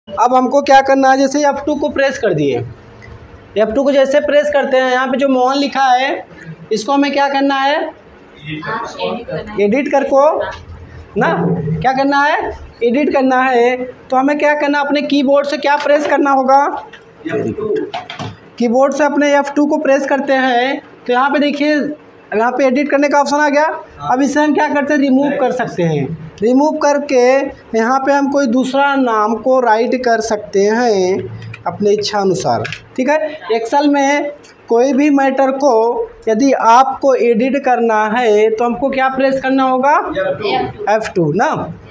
अब हमको क्या करना है, जैसे F2 को प्रेस कर दिए, F2 को जैसे प्रेस करते हैं, यहाँ पे जो मोहन लिखा है इसको हमें क्या करना है, एडिट कर को ना, क्या करना है, एडिट करना है। तो हमें क्या करना, अपने कीबोर्ड से क्या प्रेस करना होगा, कीबोर्ड से अपने F2 को प्रेस करते हैं। तो यहाँ पे देखिए, यहाँ पे एडिट करने का ऑप्शन आ गया। अब इसे हम क्या करते हैं, रिमूव कर सकते हैं। रिमूव करके यहाँ पे हम कोई दूसरा नाम को राइट कर सकते हैं अपने इच्छा अनुसार, ठीक है। एक्सेल में कोई भी मैटर को यदि आपको एडिट करना है तो हमको क्या प्रेस करना होगा, F2 ना।